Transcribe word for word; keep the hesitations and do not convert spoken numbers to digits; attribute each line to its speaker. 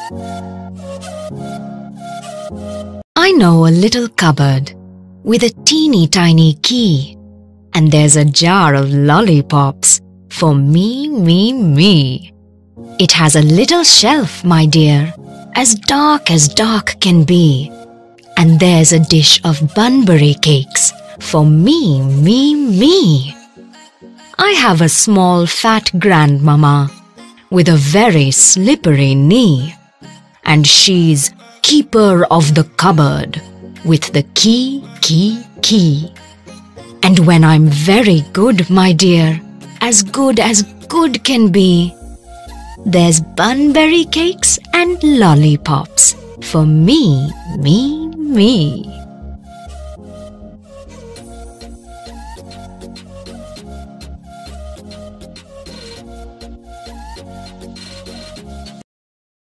Speaker 1: I know a little cupboard with a teeny tiny key, and there's a jar of lollipops for me, me, me. It has a little shelf, my dear, as dark as dark can be, and there's a dish of Bunbury cakes for me, me, me. I have a small fat grandmama with a very slippery knee, and she's keeper of the cupboard with the key, key, key. And when I'm very good, my dear, as good as good can be, there's Bunbury cakes and lollipops for me, me, me.